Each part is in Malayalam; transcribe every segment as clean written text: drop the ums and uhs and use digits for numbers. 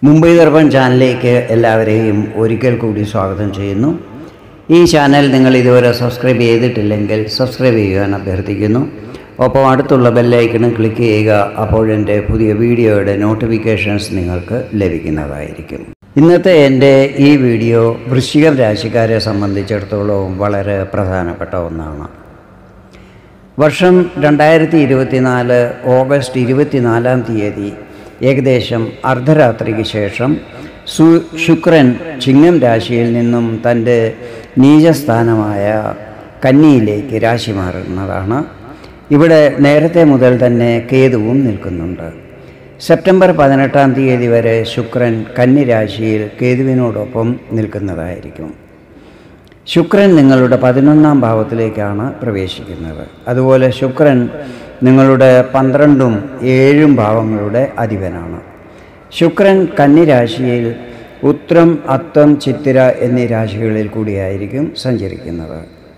മുംബൈ ദർപ്പൺ ചാനലിലേക്ക് എല്ലാവരെയും ഒരിക്കൽ കൂടി സ്വാഗതം ചെയ്യുന്നു. ഈ ചാനൽ നിങ്ങൾ ഇതുവരെ സബ്സ്ക്രൈബ് ചെയ്തിട്ടില്ലെങ്കിൽ സബ്സ്ക്രൈബ് ചെയ്യുവാൻ അഭ്യർത്ഥിക്കുന്നു. ഒപ്പം അടുത്തുള്ള ബെല്ലൈക്കണും ക്ലിക്ക് ചെയ്യുക. അപ്പോഴെൻ്റെ പുതിയ വീഡിയോയുടെ നോട്ടിഫിക്കേഷൻസ് നിങ്ങൾക്ക് ലഭിക്കുന്നതായിരിക്കും. ഇന്നത്തെ എൻ്റെ ഈ വീഡിയോ വൃശ്ചികം രാശിക്കാരെ സംബന്ധിച്ചിടത്തോളം വളരെ പ്രധാനപ്പെട്ട ഒന്നാണ്. വർഷം 2024 ഓഗസ്റ്റ് 24 ഏകദേശം അർദ്ധരാത്രിക്ക് ശേഷം ശുക്രൻ ചിങ്ങം രാശിയിൽ നിന്നും തൻ്റെ നീചസ്ഥാനമായ കന്നിയിലേക്ക് രാശി മാറുന്നതാണ്. ഇവിടെ നേരത്തെ മുതൽ തന്നെ കേതുവും നിൽക്കുന്നുണ്ട്. സെപ്റ്റംബർ 18 വരെ ശുക്രൻ കന്നി രാശിയിൽ കേതുവിനോടൊപ്പം നിൽക്കുന്നതായിരിക്കും. ശുക്രൻ നിങ്ങളുടെ 11ാം ഭാവത്തിലേക്കാണ് പ്രവേശിക്കുന്നത്. അതുപോലെ ശുക്രൻ നിങ്ങളുടെ 12ഉം 7ഉം ഭാവങ്ങളുടെ അധിപനാണ്. ശുക്രൻ കന്നി രാശിയിൽ ഉത്രം, അത്തം, ചിത്തിര എന്നീ രാശികളിൽ കൂടിയായിരിക്കും സഞ്ചരിക്കുന്നത്.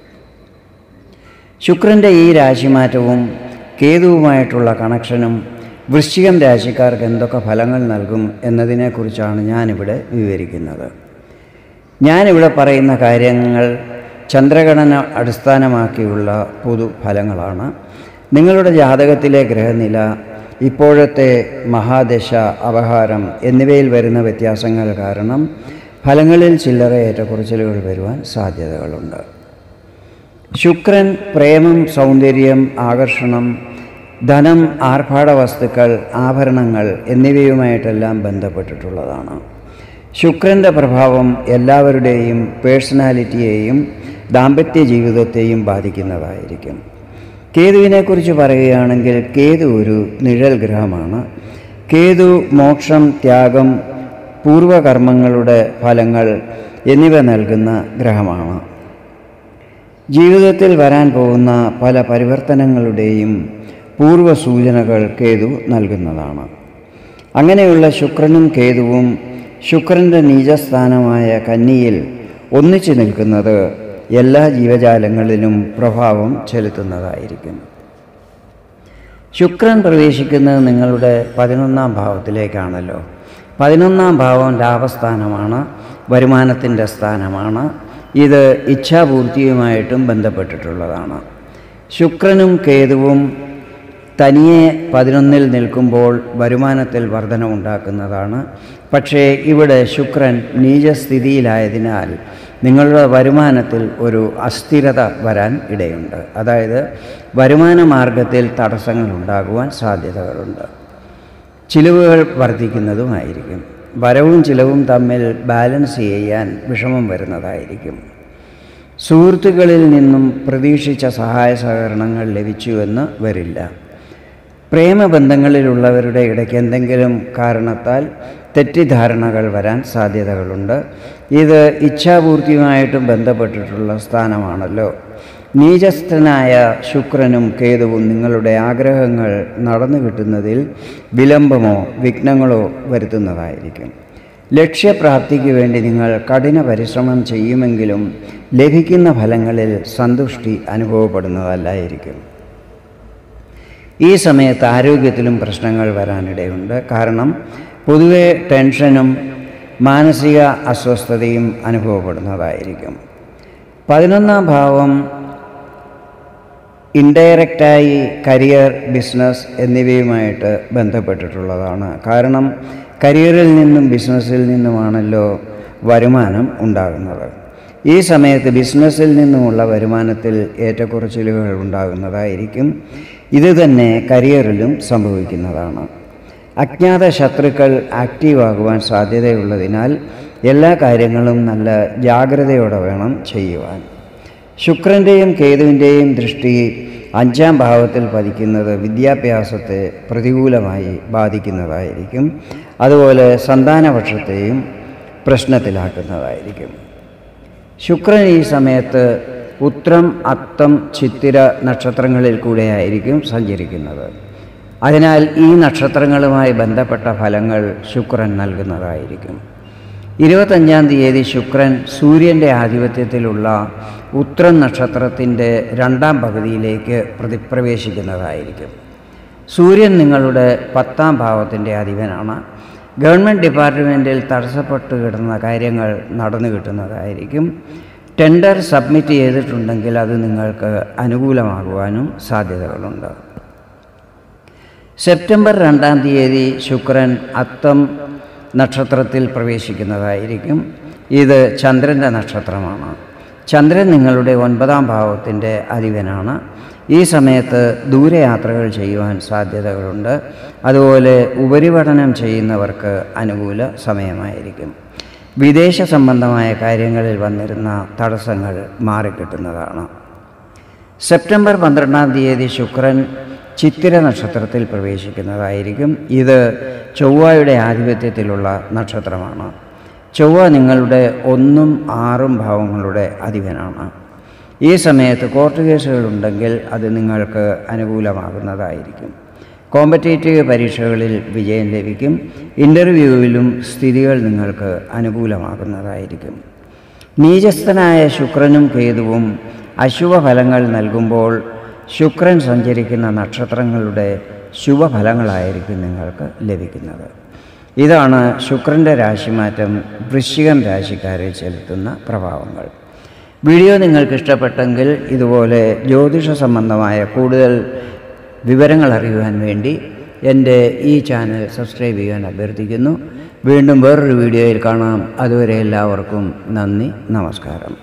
ശുക്രൻ്റെ ഈ രാശിമാറ്റവും കേതുവുമായിട്ടുള്ള കണക്ഷനും വൃശ്ചികം രാശിക്കാർക്ക് എന്തൊക്കെ ഫലങ്ങൾ നൽകും എന്നതിനെക്കുറിച്ചാണ് ഞാനിവിടെ വിവരിക്കുന്നത്. ഞാനിവിടെ പറയുന്ന കാര്യങ്ങൾ ചന്ദ്രഗണന അടിസ്ഥാനമാക്കിയുള്ള പൊതുഫലങ്ങളാണ്. നിങ്ങളുടെ ജാതകത്തിലെ ഗ്രഹനില, ഇപ്പോഴത്തെ മഹാദശ, അപഹാരം എന്നിവയിൽ വരുന്ന വ്യത്യാസങ്ങൾ കാരണം ഫലങ്ങളിൽ ചില്ലറ ഏറ്റക്കുറച്ചിലുകൾ വരുവാൻ സാധ്യതകളുണ്ട്. ശുക്രൻ പ്രേമം, സൗന്ദര്യം, ആകർഷണം, ധനം, ആർഭാട വസ്തുക്കൾ, ആഭരണങ്ങൾ എന്നിവയുമായിട്ടെല്ലാം ബന്ധപ്പെട്ടിട്ടുള്ളതാണ്. ശുക്രൻ്റെ പ്രഭാവം എല്ലാവരുടെയും പേഴ്സണാലിറ്റിയെയും ദാമ്പത്യ ജീവിതത്തെയും ബാധിക്കുന്നതായിരിക്കും. കേതുവിനെക്കുറിച്ച് പറയുകയാണെങ്കിൽ കേതു ഒരു നിഴൽ ഗ്രഹമാണ്. കേതു മോക്ഷം, ത്യാഗം, പൂർവകർമ്മങ്ങളുടെ ഫലങ്ങൾ എന്നിവ നൽകുന്ന ഗ്രഹമാണ്. ജീവിതത്തിൽ വരാൻ പോകുന്ന പല പരിവർത്തനങ്ങളുടെയും പൂർവ്വ സൂചനകൾ കേതു നൽകുന്നതാണ്. അങ്ങനെയുള്ള ശുക്രനും കേതുവും ശുക്രൻ്റെ നീചസ്ഥാനമായ കന്നിയിൽ ഒന്നിച്ചു നിൽക്കുന്നത് എല്ലാ ജീവജാലങ്ങളിലും പ്രഭാവം ചെലുത്തുന്നതായിരിക്കും. ശുക്രൻ പ്രവേശിക്കുന്നത് നിങ്ങളുടെ 11ാം ഭാവത്തിലേക്കാണല്ലോ. 11ാം ഭാവം ലാഭസ്ഥാനമാണ്, വരുമാനത്തിൻ്റെ സ്ഥാനമാണ്. ഇത് ഇച്ഛാപൂർത്തിയുമായിട്ടും ബന്ധപ്പെട്ടിട്ടുള്ളതാണ്. ശുക്രനും കേതുവും തനിയെ 11ൽ നിൽക്കുമ്പോൾ വരുമാനത്തിൽ വർധനവുണ്ടാക്കുന്നതാണ്. പക്ഷേ ഇവിടെ ശുക്രൻ നീചസ്ഥിതിയിലായതിനാൽ നിങ്ങളുടെ വരുമാനത്തിൽ ഒരു അസ്ഥിരത വരാൻ ഇടയുണ്ട്. അതായത് വരുമാന മാർഗത്തിൽ തടസ്സങ്ങൾ ഉണ്ടാകുവാൻ സാധ്യതകളുണ്ട്. ചിലവുകൾ വർദ്ധിക്കുന്നതുമായിരിക്കും. വരവും ചിലവും തമ്മിൽ ബാലൻസ് ചെയ്യാൻ വിഷമം വരുന്നതായിരിക്കും. സുഹൃത്തുക്കളിൽ നിന്നും പ്രതീക്ഷിച്ച സഹായ സഹകരണങ്ങൾ ലഭിച്ചുവെന്ന് വരില്ല. പ്രേമബന്ധങ്ങളിലുള്ളവരുടെ ഇടയ്ക്ക് എന്തെങ്കിലും കാരണത്താൽ തെറ്റിദ്ധാരണകൾ വരാൻ സാധ്യതകളുണ്ട്. ഇത് ഇച്ഛാപൂർത്തിയുമായിട്ടും ബന്ധപ്പെട്ടിട്ടുള്ള സ്ഥാനമാണല്ലോ. നീചസ്ഥനായ ശുക്രനും കേതുവും നിങ്ങളുടെ ആഗ്രഹങ്ങൾ നടന്നു കിട്ടുന്നതിൽ വിലംബമോ വിഘ്നങ്ങളോ വരുത്തുന്നതായിരിക്കും. ലക്ഷ്യപ്രാപ്തിക്ക് വേണ്ടി നിങ്ങൾ കഠിന പരിശ്രമം ചെയ്യുമെങ്കിലും ലഭിക്കുന്ന ഫലങ്ങളിൽ സന്തുഷ്ടി അനുഭവപ്പെടുന്നതല്ലായിരിക്കും. ഈ സമയത്ത് ആരോഗ്യത്തിലും പ്രശ്നങ്ങൾ വരാനിടയുണ്ട്. കാരണം പൊതുവെ ടെൻഷനും മാനസിക അസ്വസ്ഥതയും അനുഭവപ്പെടുന്നതായിരിക്കും. 11ാം ഭാവം ഇൻഡയറക്റ്റായി കരിയർ, ബിസിനസ് എന്നിവയുമായിട്ട് ബന്ധപ്പെട്ടിട്ടുള്ളതാണ്. കാരണം കരിയറിൽ നിന്നും ബിസിനസ്സിൽ നിന്നുമാണല്ലോ വരുമാനം ഉണ്ടാകുന്നത്. ഈ സമയത്ത് ബിസിനസ്സിൽ നിന്നുമുള്ള വരുമാനത്തിൽ ഏറ്റക്കുറച്ചിലുകൾ ഉണ്ടാകുന്നതായിരിക്കും. ഇത് തന്നെ കരിയറിലും സംഭവിക്കുന്നതാണ്. അജ്ഞാത ശത്രുക്കൾ ആക്റ്റീവാകുവാൻ സാധ്യതയുള്ളതിനാൽ എല്ലാ കാര്യങ്ങളും നല്ല ജാഗ്രതയോടെ വേണം ചെയ്യുവാൻ. ശുക്രൻ്റെയും കേതുവിൻ്റെയും ദൃഷ്ടി 5ാം ഭാവത്തിൽ പതിക്കുന്നത് വിദ്യാഭ്യാസത്തെ പ്രതികൂലമായി ബാധിക്കുന്നതായിരിക്കും. അതുപോലെ സന്താനപക്ഷത്തെയും പ്രശ്നത്തിലാക്കുന്നതായിരിക്കും. ശുക്രൻ ഈ സമയത്ത് ഉത്രം, അത്തം, ചിത്തിര നക്ഷത്രങ്ങളിൽ കൂടെയായിരിക്കും സഞ്ചരിക്കുന്നത്. അതിനാൽ ഈ നക്ഷത്രങ്ങളുമായി ബന്ധപ്പെട്ട ഫലങ്ങൾ ശുക്രൻ നൽകുന്നതായിരിക്കും. 25 ശുക്രൻ സൂര്യൻ്റെ ആധിപത്യത്തിലുള്ള ഉത്രം നക്ഷത്രത്തിൻ്റെ 2ാം പകുതിയിലേക്ക് പ്രവേശിക്കുന്നതായിരിക്കും. സൂര്യൻ നിങ്ങളുടെ 10ാം ഭാവത്തിൻ്റെ അധിപനാണ്. ഗവൺമെൻറ് ഡിപ്പാർട്ട്മെൻറ്റിൽ തടസ്സപ്പെട്ട് കിടന്ന കാര്യങ്ങൾ നടന്നു കിട്ടുന്നതായിരിക്കും. ടെൻഡർ സബ്മിറ്റ് ചെയ്തിട്ടുണ്ടെങ്കിൽ അത് നിങ്ങൾക്ക് അനുകൂലമാകുവാനും സാധ്യതകളുണ്ട്. സെപ്റ്റംബർ 2-ാം തീയതി ശുക്രൻ അത്തം നക്ഷത്രത്തിൽ പ്രവേശിക്കുന്നതായിരിക്കും. ഇത് ചന്ദ്രൻ്റെ നക്ഷത്രമാണ്. ചന്ദ്രൻ നിങ്ങളുടെ 9-ാം ഭാവത്തിൻ്റെ അധിപനാണ്. ഈ സമയത്ത് ദൂരയാത്രകൾ ചെയ്യുവാൻ സാധ്യതകളുണ്ട്. അതുപോലെ ഉപരിപഠനം ചെയ്യുന്നവർക്ക് അനുകൂല സമയമായിരിക്കും. വിദേശ സംബന്ധമായ കാര്യങ്ങളിൽ വന്നിരുന്ന തടസ്സങ്ങൾ മാറിക്കിട്ടുന്നതാണ്. സെപ്റ്റംബർ 12-ാം തീയതി ശുക്രൻ ചിത്തിര നക്ഷത്രത്തിൽ പ്രവേശിക്കുന്നതായിരിക്കും. ഇത് ചൊവ്വയുടെ ആധിപത്യത്തിലുള്ള നക്ഷത്രമാണ്. ചൊവ്വ നിങ്ങളുടെ 1-ഉം 6-ഉം ഭാവങ്ങളുടെ അധിപനാണ്. ഈ സമയത്ത് കോർട്ട് കേസുകളുണ്ടെങ്കിൽ അത് നിങ്ങൾക്ക് അനുകൂലമാകുന്നതായിരിക്കും. കോമ്പറ്റേറ്റീവ് പരീക്ഷകളിൽ വിജയം ലഭിക്കും. ഇൻ്റർവ്യൂവിലും സ്ഥിതികൾ നിങ്ങൾക്ക് അനുകൂലമാകുന്നതായിരിക്കും. നീചസ്ഥനായ ശുക്രനും കേതുവും അശുഭഫലങ്ങൾ നൽകുമ്പോൾ ശുക്രൻ സഞ്ചരിക്കുന്ന നക്ഷത്രങ്ങളുടെ ശുഭഫലങ്ങളായിരിക്കും നിങ്ങൾക്ക് ലഭിക്കുന്നത്. ഇതാണ് ശുക്രൻ്റെ രാശിമാറ്റം വൃശ്ചികം രാശിക്കാരിൽ ചെലുത്തുന്ന പ്രഭാവങ്ങൾ. വീഡിയോ നിങ്ങൾക്ക് ഇഷ്ടപ്പെട്ടെങ്കിൽ ഇതുപോലെ ജ്യോതിഷ സംബന്ധമായ കൂടുതൽ വിവരങ്ങൾ അറിയുവാൻ വേണ്ടി എൻ്റെ ഈ ചാനൽ സബ്സ്ക്രൈബ് ചെയ്യാൻ അഭ്യർത്ഥിക്കുന്നു. വീണ്ടും വേറൊരു വീഡിയോയിൽ കാണാം. അതുവരെ എല്ലാവർക്കും നന്ദി, നമസ്കാരം.